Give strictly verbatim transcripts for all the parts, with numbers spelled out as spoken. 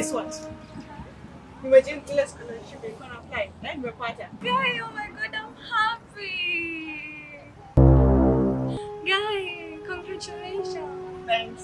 guess what? Imagine ile scholarship you can apply. Na nimepata. Guy, oh my god, I'm happy. Guy, congratulations. Thanks.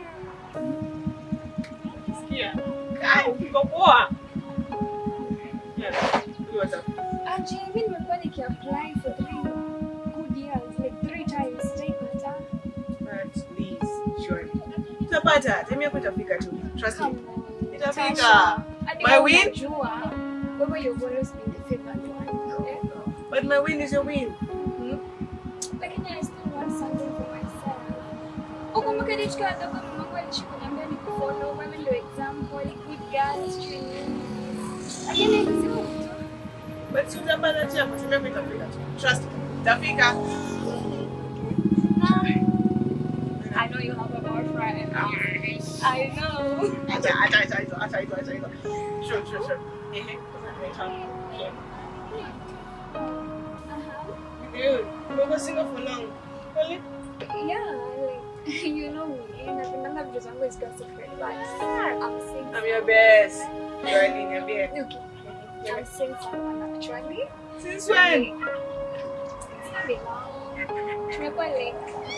Yeah. Sikia. Kai, uko poa. Yes. What's up? Actually, mimi nimekuwa nikiapply for three good years, like three times. Sijaipata. But please, sure. Utapata. Time yako itafika tu. Trust me. Come on. Itafika. Tasha. Hadi My kama win? unajua, wewe you've always been the favored one. Yeah? But my win is your win. Hmm? Lakini I still want something for myself. Ukumbuke nikiwa wadogo mamangu alishikuniambia ni kufollow wewe ndio example, good girl, straight. Lakini hizo But you utapata tu hapo. Time yako itafika tu. Trust me. Itafika. I know you have a boyfriend. I know. Acha, acha, acha, acha, acha, acha, acha, acha. Sure, sure, sure. Ehe. Uh-huh. Dude, we were single for long. Really? Yeah, like you know me, and I've been done that just always gossiping, but I'm single. I'm your best. You're in your best. Okay. I'm seeing someone actually. Since when? It's not been long. Tumekuwa like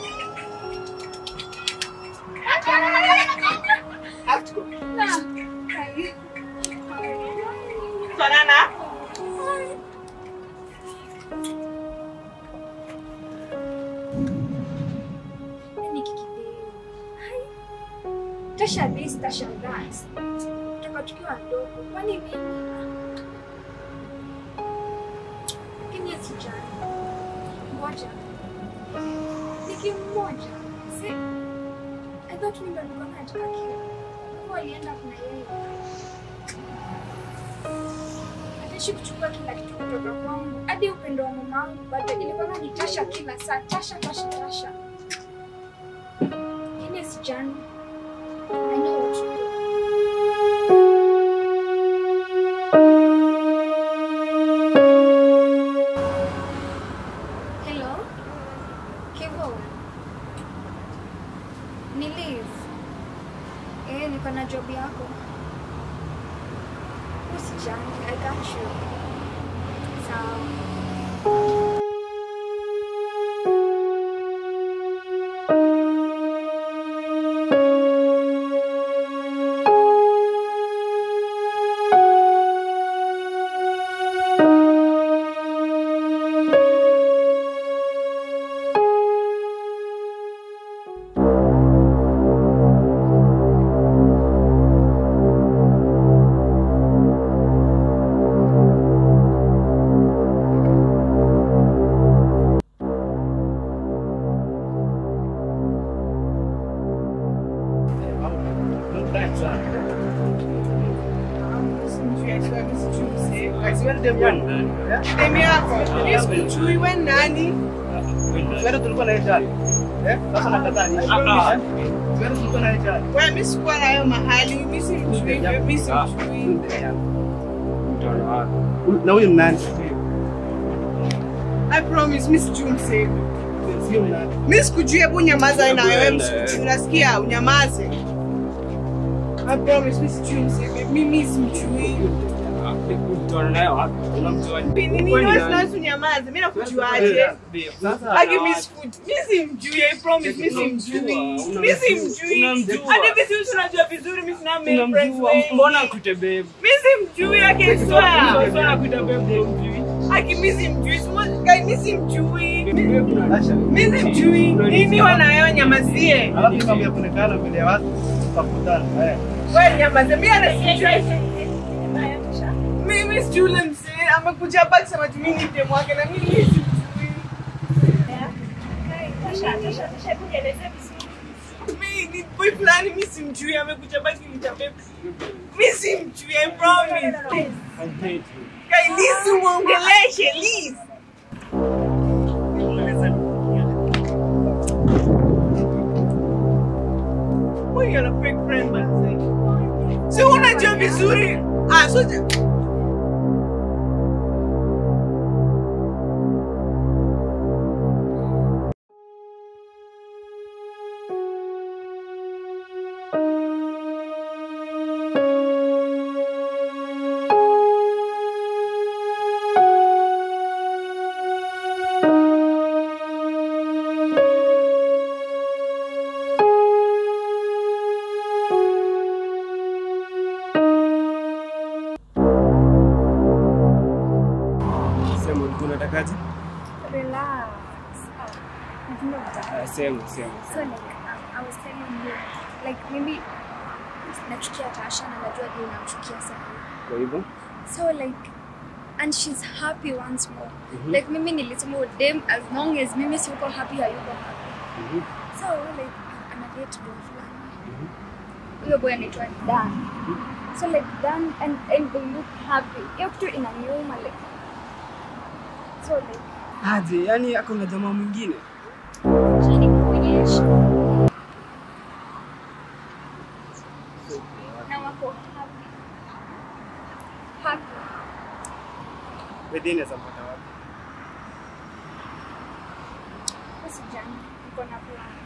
Have to go. nah. Hi. Banana. Nini kikibeo? Hi. Tasha this, Tasha that. Toka tukiwa ndogo. Kwani mimi? Lakini sijali. Ngoja. Niki mmoja. Si I thought mimi ndo nilikuwa nataka kile. Kwa alienda kuna yeye. Alishi kuchukua kila kitu kutoka kwangu. Hadi upendo wa mamangu bado ilikuwa ni Tasha kila saa. Tasha, Tasha, Tasha. Lakini sijali. I know what to do. Hello? Kevo? Ni Liz. Eh, niko na job yako. Usijali, I got you. Sawa. Demi yako. Miss Chui we nani? Wewe tulikuwa na jana. Eh? Sasa nataka ni. Ah. Wewe tulikuwa na jana. Wewe miss kwa nayo mahali, miss Chui, miss Chui. Na huyu nani? I promise miss Chui msee. Sio nani. Miss kujue hebu nyamaza na wewe miss Chui. Unasikia? Unyamaze. I promise miss Chui msee. Mimi miss Chui. Nini wewe unyamaze? Mimi nakujuaje? Agi miss food. Mimi simjui, I promise mimi simjui. Mimi simjui. Hadi mimi tunajua vizuri mimi sina male friends. Mbona kutebebe? Mimi simjui yake swa. Mbona kutebebe? Agi mimi simjui. Guy mimi simjui. Mimi simjui. Nini wanayo nyamazie? Alafu kama yaonekana mbele ya watu tutakutana. Eh. Wewe nyamaze. Mimi anasijui. Mimi sijui msee. Amekuja hapa kusema tu mimi ni demu wake na mimi sijui. Tasha, Tasha, Tasha, kueleza vizuri. Mimi ni boy fulani mimi simjui amekuja hapa kunitapepa. Mimi simjui, I promise. I hate you. Kai Liz muongeleshe Liz. Wewe ana fake friend basi. Si unajua vizuri. Ah, so unatakaje? Relax. Uh, same, same. So like um, I was telling you, like maybe nachukia Tasha na najua je unamchukia sana. Kwa hivyo? So like, and she's happy once more. Mm-hmm. Like mimi nilisema dem as long as mimi siko happy hayuko happy. Mm-hmm. So like ana date boy fulani. Huyo boy anaitwa Dan. So like Dan and and they look happy. Hiyo kitu inaniuma like. So like aje, yani ako na jamaa mwingine. Jini kuonyesha. Na wako happy. Happy. Wedine zampata wapi? Usijani, niko na plan.